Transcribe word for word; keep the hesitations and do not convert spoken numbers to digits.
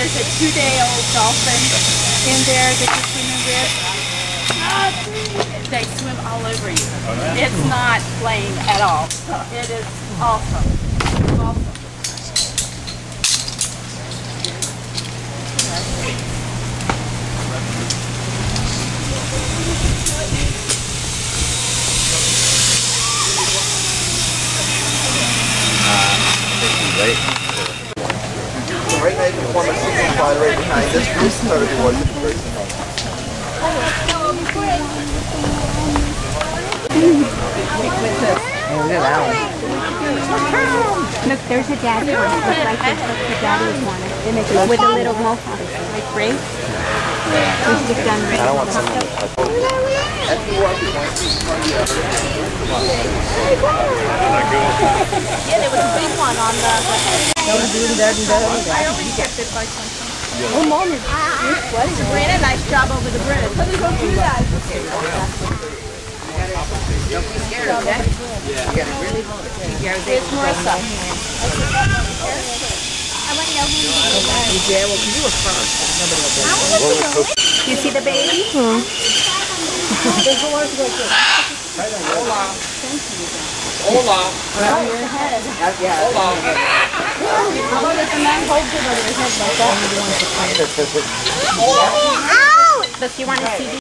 there's a two-day-old dolphin in there that you're swimming with. They swim all over you. It's not plain at all. It is awesome. Awesome. Right. So right now, the one that's sitting right behind this piece, so it was the person. Look, there's a daddy one. Looks like this. Look, the daddy's one. With a little mohawk. Like Ray. We stick down Ray. I don't want someone to touch it. Yeah, there was a big one on the... I always kept it by something. Oh, Mom, you're sweating. Sabrina, nice job over the bridge. Let me go do that. Don't be scared, okay? Yeah. You gotta really hold it. It's Marissa. I want to know who you Yeah, well, you were first. Do you see the baby? Hmm. Hola. Hola. Around your head. Yeah, hola. How about if the man holds it over his head like that? Ow! Does he want to see